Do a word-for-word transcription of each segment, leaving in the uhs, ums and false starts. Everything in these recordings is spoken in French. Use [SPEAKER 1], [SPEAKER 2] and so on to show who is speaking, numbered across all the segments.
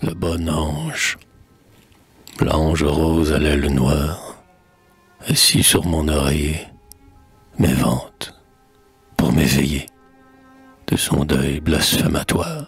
[SPEAKER 1] le bon ange, l'ange rose à l'aile noire, assis sur mon oreiller, m'évente pour m'éveiller de son deuil blasphématoire.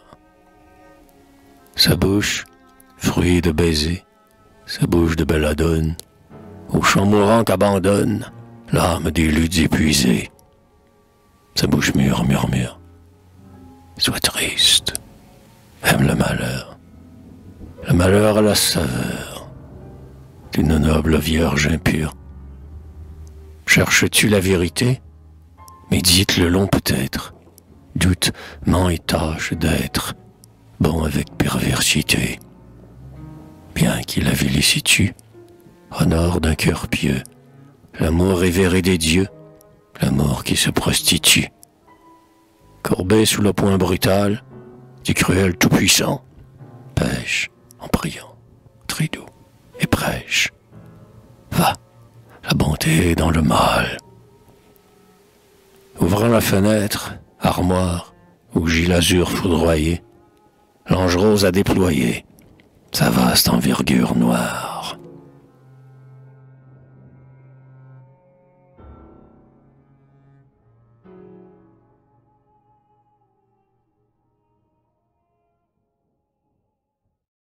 [SPEAKER 1] Sa bouche, fruit de baisers, sa bouche de belladone, au chant mourant qu'abandonne l'âme des luttes épuisées. Sa bouche mûre murmure, sois triste, aime le malheur. Le malheur a la saveur d'une noble vierge impure. Cherches-tu la vérité? Médite le long peut-être, doute, ment et tâche d'être bon avec perversité. Bien qu'il la félicitue, honore d'un cœur pieux, l'amour révéré des dieux, l'amour qui se prostitue. Courbé sous le poing brutal du cruel tout-puissant, pêche en priant, très doux et prêche. Va, la bonté est dans le mal. Ouvrant la fenêtre, armoire, où gît l'azur foudroyé, l'ange rose a déployé sa vaste envergure noire.